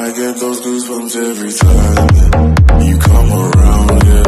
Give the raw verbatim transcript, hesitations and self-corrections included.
I get those goosebumps every time you come around, yeah.